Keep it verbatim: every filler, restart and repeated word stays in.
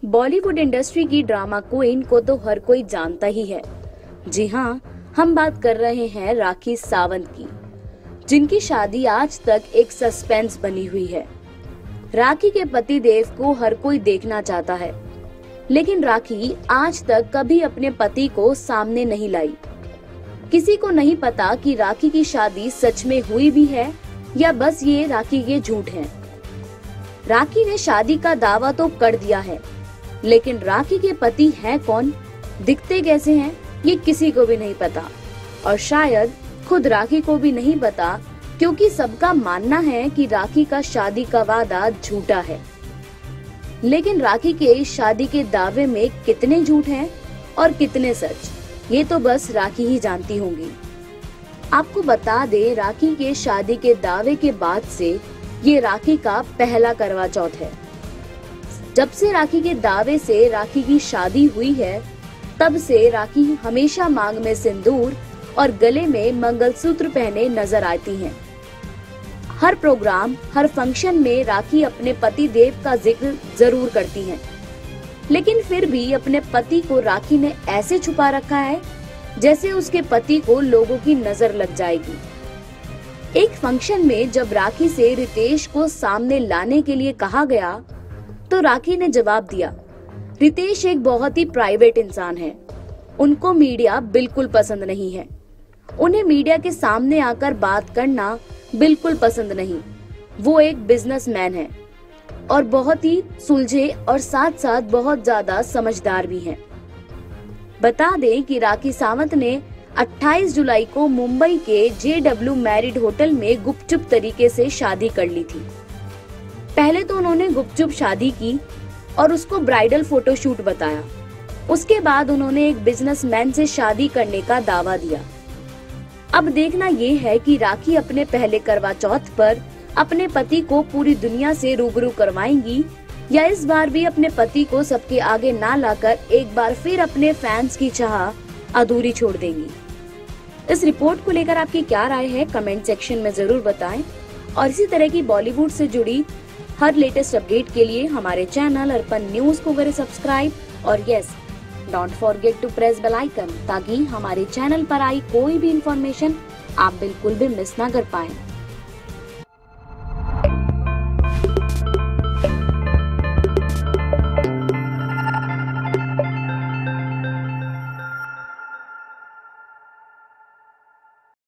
Bollywood industry की drama queen को तो हर कोई जानता ही है। जी हाँ, हम बात कर रहे हैं राखी सावंत की, जिनकी शादी आज तक एक सस्पेंस बनी हुई है। राखी के पति देव को हर कोई देखना चाहता है, लेकिन राखी आज तक कभी अपने पति को सामने नहीं लाई। किसी को नहीं पता कि राखी की शादी सच में हुई भी है या बस ये राखी के झूठ हैं। राखी ने शादी का दावा तो कर दिया है, लेकिन राखी के पति हैं कौन, दिखते कैसे हैं, ये किसी को भी नहीं पता और शायद खुद राखी को भी नहीं पता, क्योंकि सबका मानना है कि राखी का शादी का वादा झूठा है। लेकिन राखी के इस शादी के दावे में कितने झूठ हैं और कितने सच, ये तो बस राखी ही जानती होंगी। आपको बता दे, राखी के शादी के दावे के बाद से ये राखी का पहला करवा चौथ है। जब से राखी के दावे से राखी की शादी हुई है, तब से राखी हमेशा मांग में सिंदूर और गले में मंगलसूत्र पहने नजर आती हैं। हर प्रोग्राम, हर फंक्शन में राखी अपने पति देव का जिक्र जरूर करती हैं, लेकिन फिर भी अपने पति को राखी ने ऐसे छुपा रखा है जैसे उसके पति को लोगों की नजर लग जाएगी। एक फंक्शन में जब राखी से रितेश को सामने लाने के लिए कहा गया, तो राखी ने जवाब दिया, रितेश एक बहुत ही प्राइवेट इंसान है, उनको मीडिया बिल्कुल पसंद नहीं है, उन्हें मीडिया के सामने आकर बात करना बिल्कुल पसंद नहीं, वो एक बिजनेसमैन है और बहुत ही सुलझे और साथ साथ बहुत ज्यादा समझदार भी हैं। बता दें कि राखी सावंत ने अट्ठाईस जुलाई को मुंबई के जे डब्ल्यू मैरिड होटल में गुपचुप तरीके से शादी कर ली थी। पहले तो उन्होंने गुपचुप शादी की और उसको ब्राइडल फोटोशूट बताया। उसके बाद उन्होंने एक बिजनेसमैन से शादी करने का दावा दिया। अब देखना ये है कि राखी अपने पहले करवा चौथ पर अपने पति को पूरी दुनिया से रूबरू करवाएंगी या इस बार भी अपने पति को सबके आगे ना लाकर एक बार फिर अपने फैंस की चाह अधूरी छोड़ देंगी। इस रिपोर्ट को लेकर आपकी क्या राय है, कमेंट सेक्शन में जरूर बताएं और इसी तरह की बॉलीवुड से जुड़ी हर लेटेस्ट अपडेट के लिए हमारे चैनल अर्पण न्यूज को करें सब्सक्राइब और yes, don't forget to press bell icon, ताकि हमारे चैनल पर आई कोई भी इंफॉर्मेशन आप बिल्कुल भी मिस ना कर पाएं।